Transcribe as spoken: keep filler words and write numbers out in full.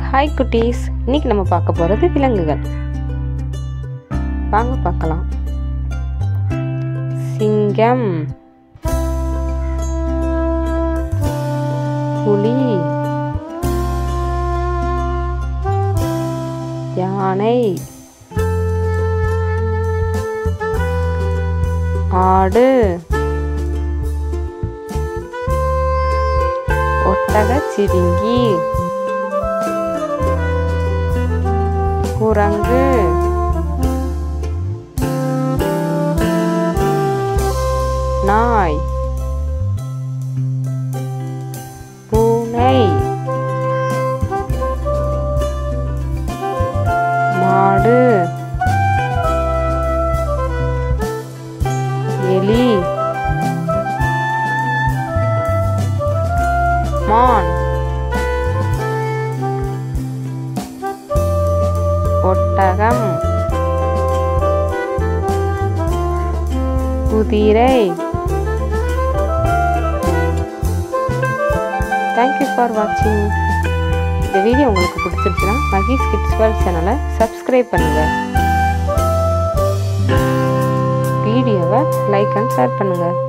Hi குட்டீஸ், இன்னைக்கு நம்ம பார்க்க போகிறது விலங்குகள். வாங்க பார்க்கலாம். சிங்கம், புலி, யானை, ஆடு, ஒட்டகச்சிவிங்கி, குரங்கு, நாய், பூனை, மாடு, எலி, மான், ஒட்டகம், குதிரை. தேங்க்யூ ஃபார் வாட்சிங். இந்த வீடியோ உங்களுக்கு பிடிச்சிருச்சுன்னா மகீஸ் கிட்ஸ் வேர்ல்ட் சேனலை சப்ஸ்கிரைப் பண்ணுங்கள். வீடியோவை லைக் அண்ட் ஷேர் பண்ணுங்கள்.